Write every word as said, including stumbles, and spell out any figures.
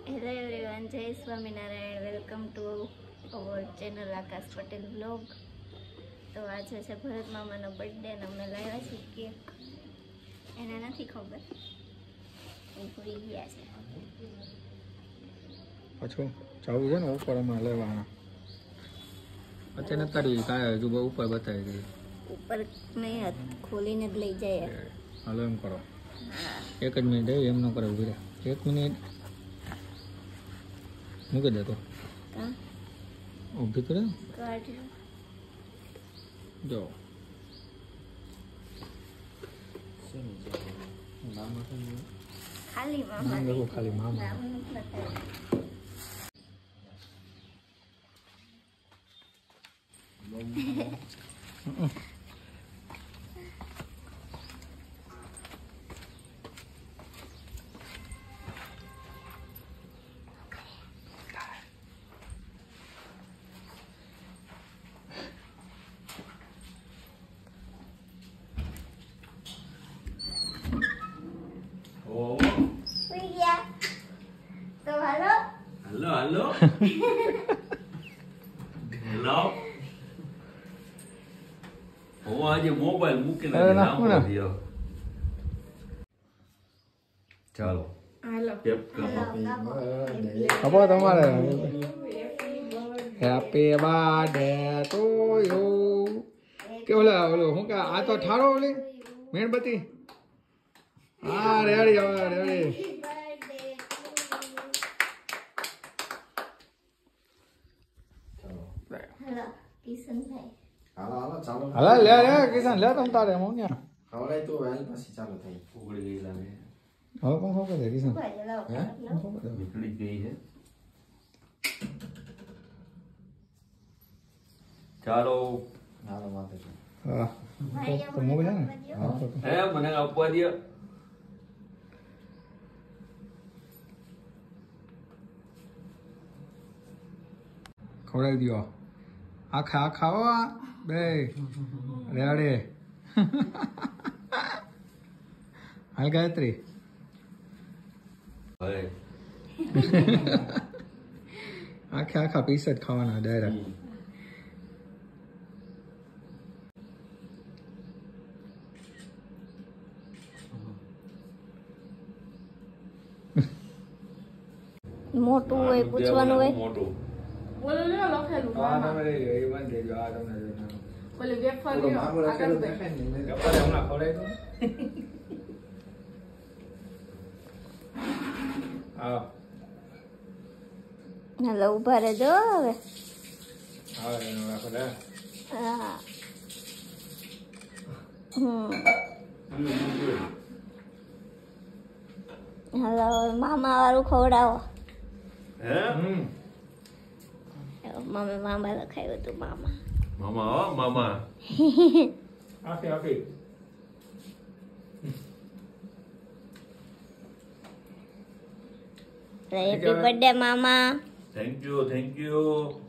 Hello everyone, જય Swaminarayan. Welcome to our channel Akash Patel blog. તો આજે છે ભરત મામાનો બર્થડે અને અમે લાવ્યા છીએ કેક. એને નથી ખબર, એ ભૂલી ગયા છે. પાછું જવું છે ને ઉપર અમારે લેવાના. અત્યારે કરી કાંઈ હજુ બહુ ઉપર બતાવી દઈએ. ઉપર નહીં, ખોલીને જ લઈ જાય. હાલો એમ કરો, એક જ મિનિટ એમ ન કરે, ઉભી રહે એક મિનિટ મૂકી દેતો. ઊભી કરે જો ખાલી મામા, ખાલી મામા. તો હાલો હાલો હાલો હેલો. હું આજે મોબાઈલ મૂકીને નાખો દિયો. ચાલો હાલો ખબર તમારે હેપી બર્થડે ટુ યુ. કે ઓલા ઓલો શું કે આ તો ઠારો ઓલી મીણબત્તી. હા રેડી હવે રેડી. કિશનભાઈ હાલો હાલો ચાલો. હાલો લે લે કિશન લે તમ તારે હું ને ખવડાય તો વેલ પછી ચાલુ થઈ. ઉગડી ગઈ લાગે. હવે કોણ ખબર છે કિશન? હે નીકળી ગઈ છે. ચાલો હાલો માથે છે. હા તો મૂક છે ને. હે મને આપવા દે. ખવડાવી દો આખા આખા હો બે રેડે. હાલ ગાયત્રી હવે આખા આખા પીસ જ ખાવાના ડાયરેક્ટ. મોટું હોય પૂછવાનું હોય. મોટું બોલો લ્યો લખેલું મામા. એ બંધ થઈ ગયો. આ તમને ઓલી વેફર ઓલો લ્યો મામો લખેલું આગળ દેખાય ને મેં હમણાં ખવડાવી દો. હા હાલો ઉભા રહેજો હવે. હા એનો રાખો લે. હા હમ હાલો મામા વાળું ખવડાવો. હે હમ મમ્મી મામા લખાયું હતું. મામા મામા હો મામા. આખી આખી હેપી બર્થડે મામા. Thank you thank you.